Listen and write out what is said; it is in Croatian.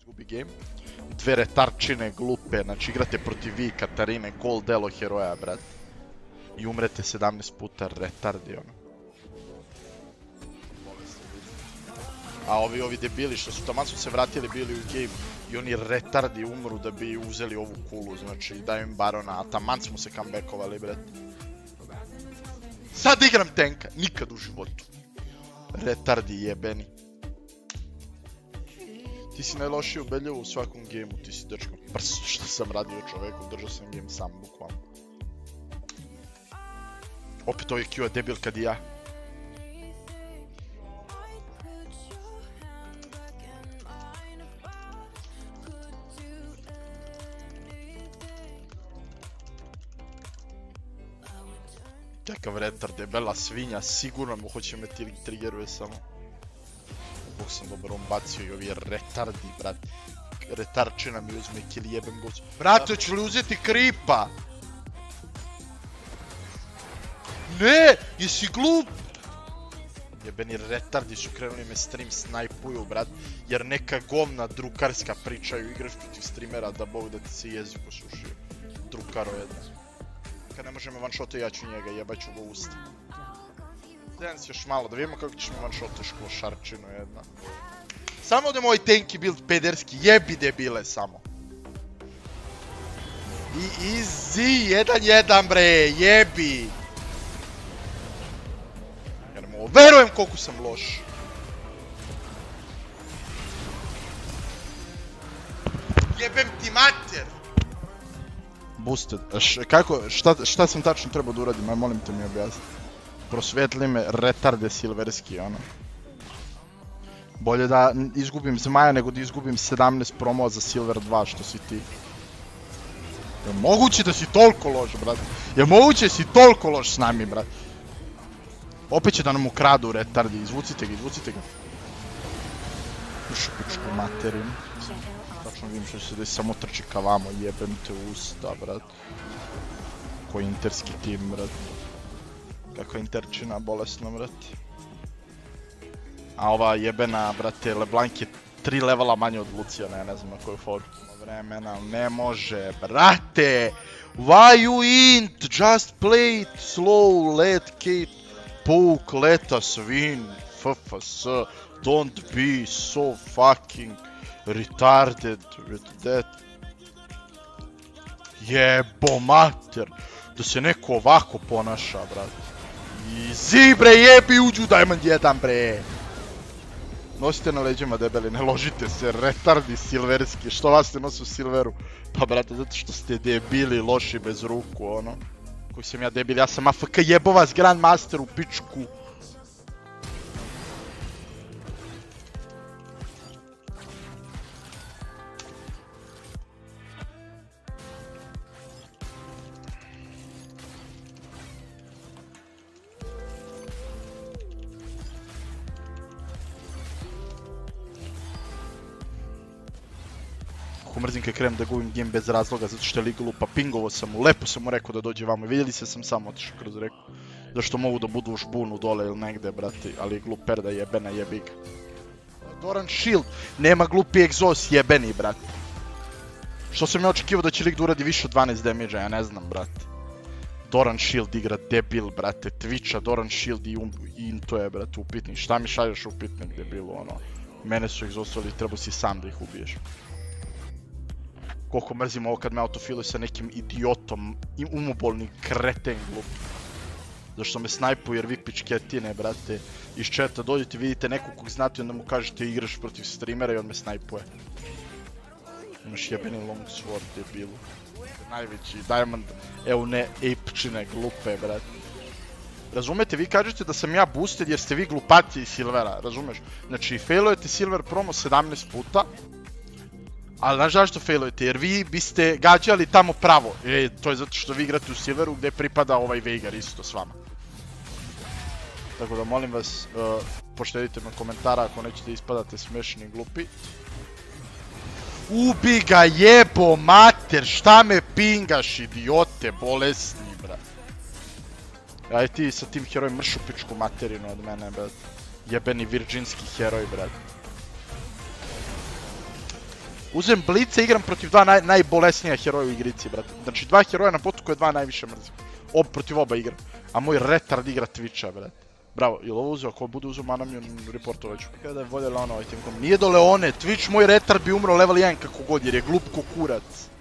izgubi game. Dve retarčine glupe, znači igrate protiv vi, Katarine, gol delo heroja, brat. I umrete 17 puta, retardi, ono. A ovi debili što su taman su se vratili bili u game i oni retardi umru da bi uzeli ovu kulu, znači daju im barona, a taman smo se comebackovali, brat. Sad igram tanka, nikad u životu. Retardi jebeni. Ti si najlošiji ubedljivo u svakom gameu, ti si dečko prso što sam radio čoveku, držao sam game sam, bukvalno. Opet ovaj Q je debil kad i ja. Kakav retard, debela svinja, sigurno mu hoće me triggeruje samo. Bog sam dobro on bacio i ovi retardi, brat. Retarčina mi uzme kill, jebem gocu. Brate, ću li uzeti kripa? Ne, jesi glup? Jebeni retardi su krenuli me stream snajpuju, brat. Jer neka govna drukarska pričaju, igraš protiv streamera da bog da ti se jezik osušio. Drukaro jedna. Kad ne može me one-shota, ja ću njega, jebaću ga u usta. Dance još malo, da vidimo kako ćeš me one-shotaš klošarčinu jedna. Samo da moj tanky build pederski, jebi debile samo. I easy, 1-1 bre, jebi. Ja ne mogu, verujem koliko sam loš. Jebem ti mater. Boosted, šta sam tačno trebao da uradim, aj molim te mi objasni. Prosvetli me, retarde silverski, ono. Bolje da izgubim zmaja nego da izgubim 17 promova za silver 2, što si ti. Je moguće da si toliko loš, brat? Je moguće da si toliko loš s nami, brat? Opet će da nam ukradu retardi, izvucite ga. Ušu pičku materinu. Tačno vidim što će se desi, samo trči ka vamo, jebem te usta, brat. Koji interski tim, brat. Kakva interčina bolesna, brat. A ova jebena, brate, LeBlanc je 3 levela manje od Luciana, ja ne znam na koju foru. Vremena, ne može, brate! Why you int? Just play it slow, let Kate poke, let us win, FFS. Don't be so fucking retarded with that. Jebo mater, da se neko ovako ponaša, brate. Easy bre, jebi uđu Diamond 1 bre. Nosite na leđima debeli, ne ložite se, retardi silverski, što vas te nosi u silveru? Pa brate, zato što ste debili, loši bez ruku, ono. Koji sam ja debil, ja sam AFK, jebo vas Grandmaster u pičku. Mrzim kad krenem da gubim game bez razloga zato što je lig lupa, pingovo sam mu, lepo sam mu rekao da dođe vamo, vidjeli se sam samo otišao kroz reku. Zašto mogu da budu u žbunu dole ili negde, brati, ali gluper da jebena jebi ga. Doran Shield, nema glupi egzos, jebeni, brati. Što sam ja očekivao da će lig da uradi više od 12 damage-a, ja ne znam, brati. Doran Shield igra debil, brate, Twitcha, Doran Shield i into je, brate, upitnik. Šta mi šalješ upitnik, debilu, ono. Mene su egzosovali, trebao si sam da ih ubiješ. Koliko mrzim ovo kad me autofiluje sa nekim idiotom i umobolni kreten glup. Zašto me snajpuju jer vi pičketine, brate. Iz chata dođete, vidite nekog kog znate i onda mu kažete igraš protiv streamera i on me snajpuje. Imaš jebeni long sword, debilu. Najveći Diamond Eune apečine glupe, brate. Razumete, vi kažete da sam ja boosted jer ste vi glupati iz silvera, razumeš? Znači, failujete silver promo 17 puta. Ali znaš zašto failujete? Jer vi biste gađali tamo pravo. To je zato što vi igrate u silveru gdje pripada ovaj Veigar isto s vama. Tako da molim vas, poštedite me komentara ako nećete ispadate smešni i glupi. Ubi ga jebo mater, šta me pingaš idiote, bolesni brat. Aj ti sa tim herojem mršu pičku materinu od mene brat. Jebeni virginski heroj brat. Uzem blice, igram protiv dva najbolesnija heroja u igrici, brate. Znači, dva heroja na botu koje dva najviše mrzim. Protiv oba igram. A moj retard igra Twitcha, brate. Bravo, jel ovo uzeo? Ako bude uzeo manamiju, reportovat ću. Kada je voljela ono ovaj tim kom. Nije do Leone, Twitch moj retard bi umro level 1 kako god, jer je glup ko kurac.